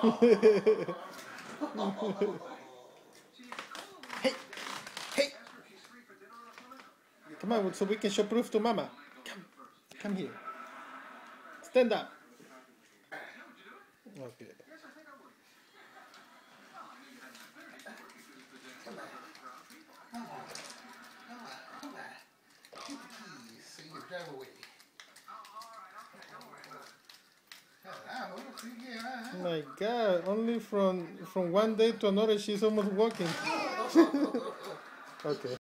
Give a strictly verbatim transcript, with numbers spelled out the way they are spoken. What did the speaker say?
Hey, hey. Come on, so we can show proof to Mama. Come, come here. Stand up. Okay. Oh my God! Only from from one day to another, she's almost walking. Okay.